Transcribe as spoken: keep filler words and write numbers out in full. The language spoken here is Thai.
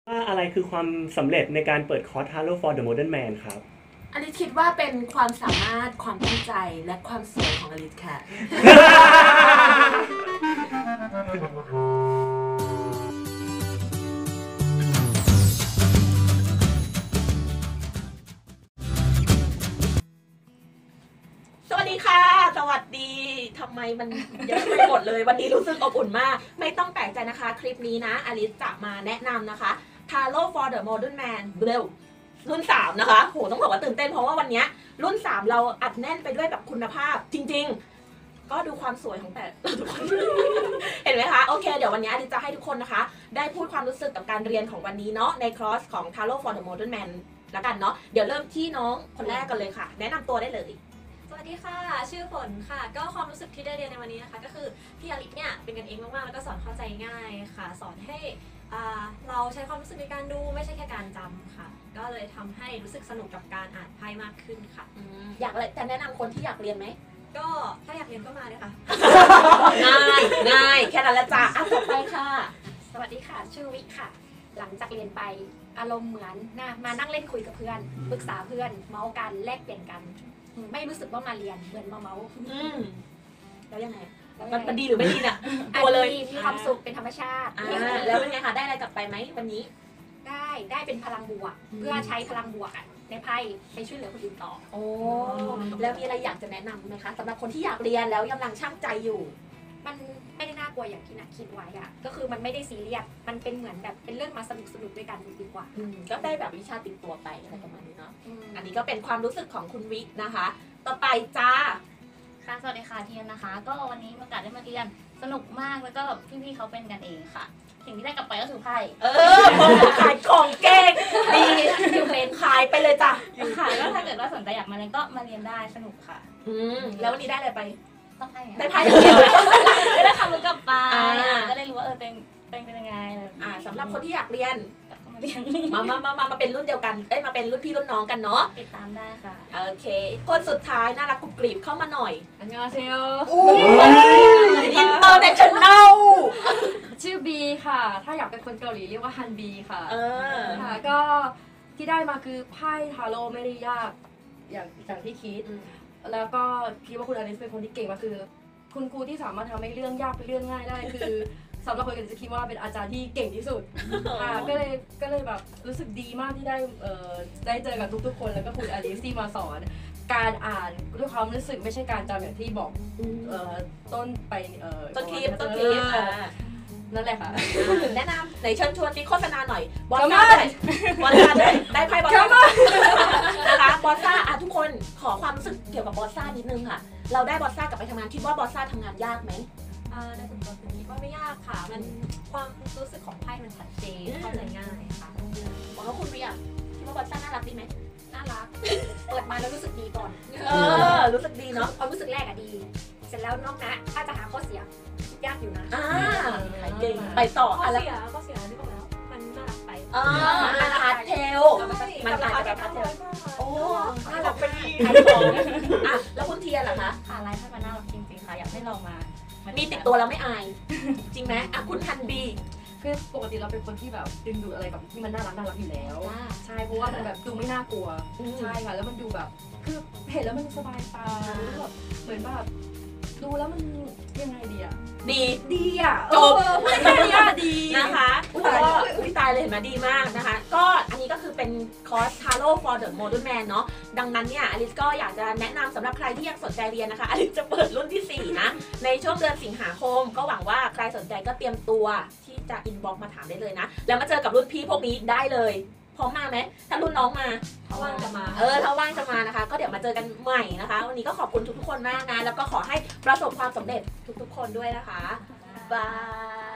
ว่าอะไรคือความสำเร็จในการเปิดคอร์ส Halo for the Modern Man ครับอลิซคิดว่าเป็นความสามารถความตั้งใจและความสวยของอลิซค่ะ สวัสดีค่ะสวัสดีทำไมมันเยอะไปหมดเลยวันนี้รู้สึกอบอุ่นมากไม่ต้องแปลกใจนะคะคลิปนี้นะอลิซจะมาแนะนำนะคะ Halo for the Modern Man เบลรุ่นสามนะคะโหต้องบอกว่าตื่นเต้นเพราะว่าวันนี้รุ่นสามเราอัดแน่นไปด้วยแบบคุณภาพจริงๆก็ดูความสวยของแต่ทุกคน เห็นไหมคะโอเคเดี๋ยววันนี้อลิซจะให้ทุกคนนะคะได้พูดความรู้สึกกับการเรียนของวันนี้เนาะในคลาสของ Halo for the Modern Man แล้วกันเนาะเดี๋ยวเริ่มที่น้องคนแรกกันเลยค่ะแนะนำตัวได้เลยสวัสดีค่ะชื่อฝนค่ะก็ความรู้สึกที่ได้เรียนในวันนี้นะคะก็คือพี่อลิศเนี่ยเป็นกันเองมากๆแล้วก็สอนเข้าใจง่ายค่ะสอนให้เราใช้ความรู้สึกในการดูไม่ใช่แค่การจำค่ะก็เลยทำให้รู้สึกสนุกกับการอ่านไพ่มากขึ้นค่ะอยากแต่แนะนำคนที่อยากเรียนไหมก็ถ้าอยากเรียนก็มาเลยค่ะง่ายง่ายแค่นั้นละจ้ะอ่ะต่อไปค่ะสวัสดีค่ะชื่อวิค่ะหลังจากเรียนไปอารมณ์เหมือนนะมานั่งเล่นคุยกับเพื่อนปรึกษาเพื่อนเมาส์กันแลกเปลี่ยนกันไม่รู้สึกว่ามาเรียนเหมือนมาเมาส์แล้วยังไงมันดีหรือไม่ดีเนี่ยตัวเลยมีความสุขเป็นธรรมชาติแล้วเป็นไงคะได้อะไรกลับไปไหมวันนี้ได้ได้เป็นพลังบวกเพื่อใช้พลังบวกในไพ่ไปช่วยเหลือคนอื่นต่อโอ้แล้วมีอะไรอยากจะแนะนำไหมคะสำหรับคนที่อยากเรียนแล้วกำลังช่างใจอยู่มันไม่ได้น่ากลัวอย่างที่นักคิดไว้อะก็คือมันไม่ได้ซีเรียสมันเป็นเหมือนแบบเป็นเรื่องมาสนุกสนุกด้วยกันดีกว่าก็ได้แบบวิชาติดตัวไปอะไรประมาณนี้เนาะอันนี้ก็เป็นความรู้สึกของคุณวินะคะต่อไปจ้าค่ะสวัสดีค่ะเทียนนะคะก็วันนี้โอกาสได้มาเรียนสนุกมากแล้วก็พี่ๆเขาเป็นกันเองค่ะสิ่งที่ได้กลับไปก็คือไพ่เออขายของเก่งดีอยู่เป็นขายไปเลยจ้ะอยู่ขายก็ถ้าเกิดว่าสนใจอยากมาเรียนก็มาเรียนได้สนุกค่ะอืมแล้ววันนี้ได้อะไรไปได้ไพ่ได้ไพ่เดียวได้ความรู้กลับไปก็ได้รู้ว่าเออเป็นเป็นเป็นยังไงอ่าสำหรับคนที่อยากเรียนมามามามามาเป็นรุ่นเดียวกันเอ้ยมาเป็นรุ่นพี่รุ่นน้องกันเนาะติดตามได้ค่ะโอเคคนสุดท้ายน่ารักกรุบกริบเข้ามาหน่อยอันยองเซลอินเตอร์เนชั่นแนลชื่อบีค่ะถ้าอยากเป็นคนเกาหลีเรียกว่าฮันบีค่ะเออค่ะก็ที่ได้มาคือไพ่ทาโร่ไม่ได้ยากอย่างอย่างที่คิดแล้วก็คิดว่าคุณอลิซเป็นคนที่เก่งมากคือคุณครูที่สามารถทำให้เรื่องยากเป็นเรื่องง่ายได้คือสำหรับคนอื่นจะคิดว่าเป็นอาจารย์ที่เก่งที่สุดค่ะก็เลยก็เลยแบบรู้สึกดีมากที่ได้เอ่อได้เจอกับทุกๆคนแล้วก็คุณอลิซที่มาสอนการอ่านด้วยความรู้สึกไม่ใช่การจำอย่างที่บอกเอ่อต้นไปเอ่อต้นคลิปต้นคลิปนั่นแหละค่ะแนะนำในเชิญชวนที่โฆษณาหน่อยบอสซ่าได้บอสซ่าได้ได้ไพ่บอสซ่านะคะบอสซ่าอ่ะทุกคนขอความรู้สึกเกี่ยวกับบอสซ่านิดนึงค่ะเราได้บอสซ่ากลับไปทำงานคิดว่าบอสซ่าทำงานยากไหมในส่วนตัวคิดว่าไม่ยากค่ะมันความรู้สึกของไพ่มันชัดเจนเข้าใจง่ายค่ะบอกว่าคุณเบียร์คิดว่าบอสซ่าน่ารักดีไหมน่ารักเปิดมาแล้วรู้สึกดีก่อนเออรู้สึกดีเนาะความรู้สึกแรกอะดีเสร็จแล้วนอกนะถ้าจะหาข้อเสียยากอยู่นะอ่าเก่งไปต่อข้อเสียข้อเสียนี่บอกแล้วมันน่ารักไปอ่าฮาร์ดเทลมันอาจจะแบบฮาร์ดเทลโอ้น่ารักไปขายของอ่ะแล้วคุณเทียนเหรอคะค่ะไลฟ์ให้มันน่ารักจริงๆค่ะอยากให้ลองมามีติดตัวแล้วไม่อายจริงไหมอ่ะคุณทันบีคือปกติเราเป็นคนที่แบบดึงดูดอะไรแบบที่มันน่ารักน่ารักอยู่แล้วใช่เพราะว่ามันแบบดูไม่น่ากลัวใช่ค่ะแล้วมันดูแบบคือเห็นแล้วมันสบายตาแบบเหมือนแบบดูแล้วมันยังไงดีอะดีดีอะจบแค่นี้ดีนะคะก็อุ้ยตายเลยเห็นไหมดีมากนะคะก็อันนี้ก็คือเป็นคอร์ส Halo for the Modern Man เนาะดังนั้นเนี่ยอลิซก็อยากจะแนะนำสำหรับใครที่ยังสนใจเรียนนะคะอลิซจะเปิดรุ่นที่สี่นะในช่วงเดือนสิงหาคมก็หวังว่าใครสนใจก็เตรียมตัวที่จะอินบ็อกซ์มาถามได้เลยนะแล้วมาเจอกับรุ่นพี่พวกนี้ได้เลยพร้อมมาไหมถ้ารุ่นน้องมาถ้าว่างจะมาเออถ้าว่างจะมานะคะก็เดี๋ยวมาเจอกันใหม่นะคะวันนี้ก็ขอบคุณทุกๆคนมากนะแล้วก็ขอให้ประสบความสำเร็จทุกๆคนด้วยนะคะบาย